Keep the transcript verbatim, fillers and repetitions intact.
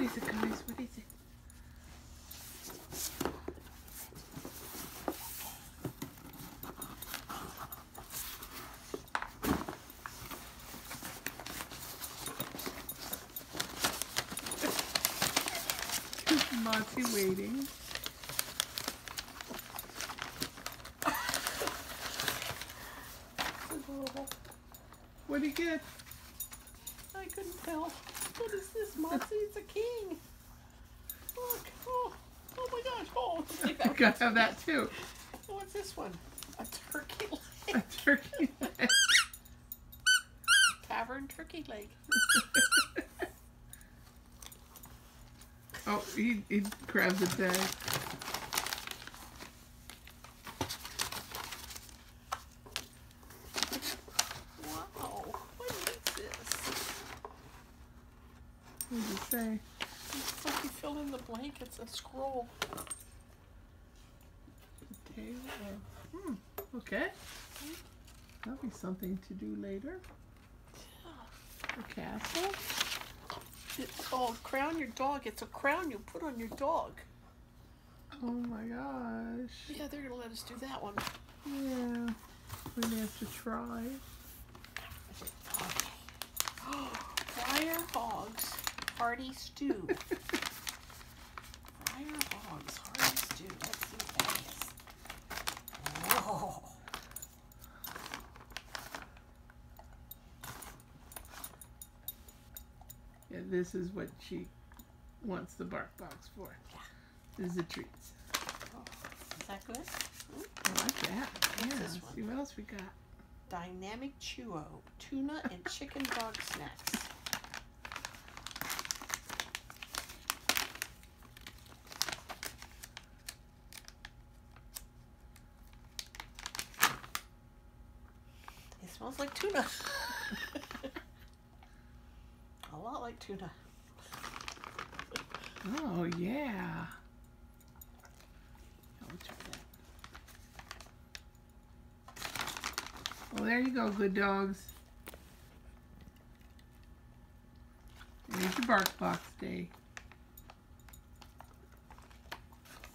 is it, guys? What is it? Moxie waiting. What did you get? I couldn't tell. What is this, Moxie? It's a king. Look. Oh, oh my gosh. Oh, I gotta have that too. What's this one? A turkey leg. A turkey leg. Tavern turkey leg. Oh, he, he grabs a tag. Wow. What is this? What does it say? It's like you fill in the blank. It's a scroll. The tail of... Hmm. Okay. That'll be something to do later. The castle. It's called Crown Your Dog. It's a crown you put on your dog. Oh my gosh. Yeah, they're going to let us do that one. Yeah. We're gonna have to try. Friar Hogs Hearty Stew. Friar Hogs Hearty Stew. Let's see what that is. Whoa. Yeah, this is what she wants the bark box for. Yeah. This is the treats. Oh, is that good? I like that. What's Yeah, this let's one? see what else we got. Dynamic Chewo. Tuna and chicken dog snacks. It smells like tuna. A lot like tuna. Oh, yeah. I'll try that. Well, there you go, good dogs. There's your bark box day.